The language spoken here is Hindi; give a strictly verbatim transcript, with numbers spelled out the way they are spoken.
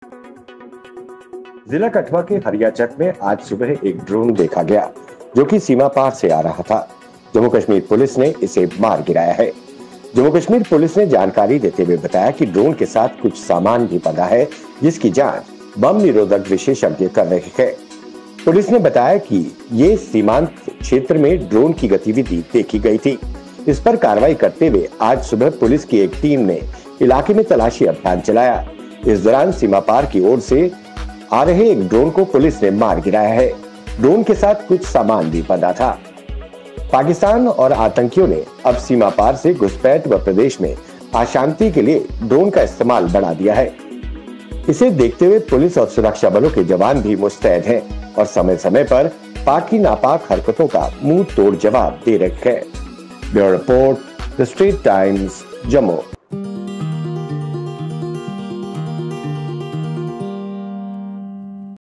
जिला कठुआ के हरियाचक में आज सुबह एक ड्रोन देखा गया जो कि सीमा पार से आ रहा था। जम्मू कश्मीर पुलिस ने इसे मार गिराया है। जम्मू कश्मीर पुलिस ने जानकारी देते हुए बताया कि ड्रोन के साथ कुछ सामान भी बंधा है, जिसकी जांच बम निरोधक विशेषज्ञ कर रहे हैं। पुलिस ने बताया कि ये सीमांत क्षेत्र में ड्रोन की गतिविधि देखी गई थी। इस पर कार्रवाई करते हुए आज सुबह पुलिस की एक टीम ने इलाके में तलाशी अभियान चलाया। इस दौरान सीमा पार की ओर से आ रहे एक ड्रोन को पुलिस ने मार गिराया है। ड्रोन के साथ कुछ सामान भी बंधा था। पाकिस्तान और आतंकियों ने अब सीमा पार से घुसपैठ व प्रदेश में अशांति के लिए ड्रोन का इस्तेमाल बढ़ा दिया है। इसे देखते हुए पुलिस और सुरक्षा बलों के जवान भी मुस्तैद हैं और समय समय पर पाक की नापाक हरकतों का मुंह तोड़ जवाब दे रहे हैं। Bureau report, the street times, Jammu.